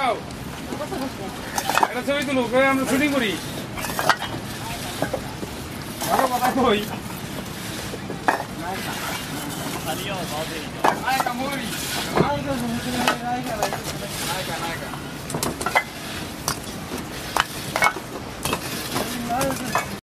দাঁড়াও একটা ছবি তুলো আমরা শুটিং করি ভালো কথা কই নায়িকা মরি নায়িকা